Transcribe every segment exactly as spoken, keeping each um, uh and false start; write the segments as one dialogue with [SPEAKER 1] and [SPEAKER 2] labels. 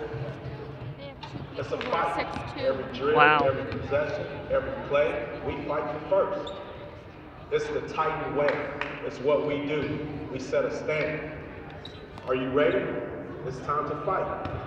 [SPEAKER 1] It's a fight. Every drill,
[SPEAKER 2] Wow.
[SPEAKER 1] every possession, every play, we fight for first. It's the Titan way. It's what we do. We set a standard. Are you ready? It's time to fight.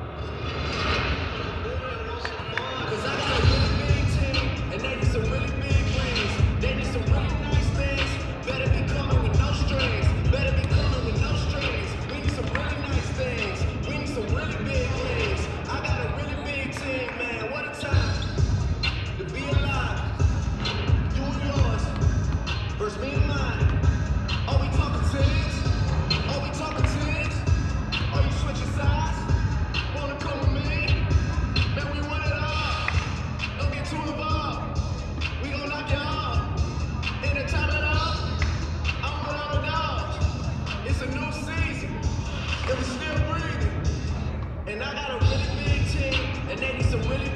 [SPEAKER 1] Cause I got a really big team, and they need some really big rings. They need some really nice things. Better be coming with no strings. Better be coming with no strings. We need some really nice things. We need some really big rings. I got a really big team, man. What a time to be alive. You and yours versus me and mine. Are we talking tens? Are we talking tens? Are you switching sides? Wanna come with me? Man, we want it all. Don't get too involved. We gon' knock you off. In the time it up, I'm with all the dogs. It's a new season, and we still breathing. And I got a really big team, and they need some really